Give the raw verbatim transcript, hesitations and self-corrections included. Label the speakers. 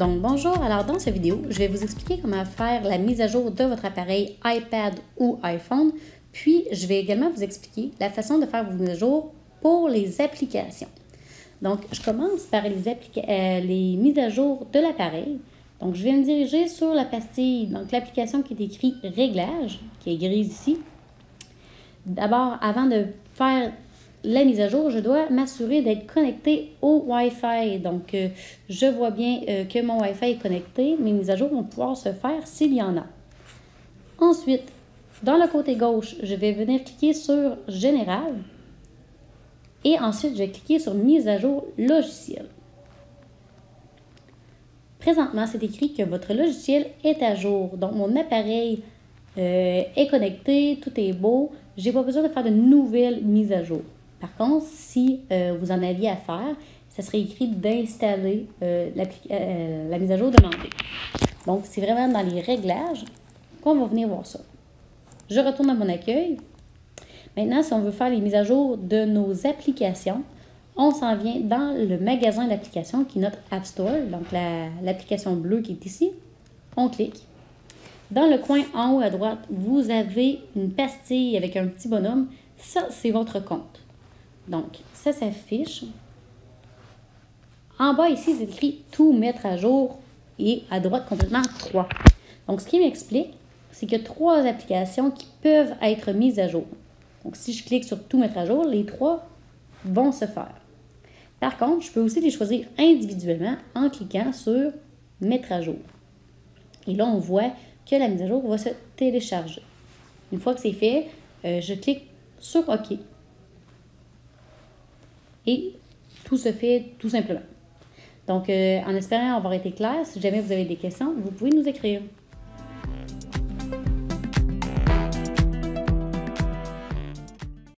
Speaker 1: Donc bonjour, alors dans cette vidéo, je vais vous expliquer comment faire la mise à jour de votre appareil iPad ou iPhone, puis je vais également vous expliquer la façon de faire vos mises à jour pour les applications. Donc je commence par les, euh, les mises à jour de l'appareil. Donc je vais me diriger sur la pastille, donc l'application qui est écrite Réglages, qui est grise ici. D'abord, avant de faire la mise à jour, je dois m'assurer d'être connecté au Wi-Fi. Donc, euh, je vois bien euh, que mon Wi-Fi est connecté. Mes mises à jour vont pouvoir se faire s'il y en a. Ensuite, dans le côté gauche, je vais venir cliquer sur Général. Et ensuite, je vais cliquer sur Mise à jour logiciel. Présentement, c'est écrit que votre logiciel est à jour. Donc, mon appareil euh, est connecté, tout est beau. Je n'ai pas besoin de faire de nouvelles mises à jour. Par contre, si euh, vous en aviez à faire, ça serait écrit d'installer euh, euh, la mise à jour demandée. Donc, c'est vraiment dans les réglages qu'on va venir voir ça. Je retourne à mon accueil. Maintenant, si on veut faire les mises à jour de nos applications, on s'en vient dans le magasin d'applications qui est notre App Store, donc l'application la, bleue qui est ici. On clique. Dans le coin en haut à droite, vous avez une pastille avec un petit bonhomme. Ça, c'est votre compte. Donc, ça s'affiche. En bas ici, c'est écrit « Tout mettre à jour » et à droite complètement trois. Donc, ce qui m'explique, c'est qu'il y a trois applications qui peuvent être mises à jour. Donc, si je clique sur « Tout mettre à jour », les trois vont se faire. Par contre, je peux aussi les choisir individuellement en cliquant sur « Mettre à jour ». Et là, on voit que la mise à jour va se télécharger. Une fois que c'est fait, euh, je clique sur « OK ». Et tout se fait tout simplement. Donc, euh, en espérant avoir été clair, si jamais vous avez des questions, vous pouvez nous écrire.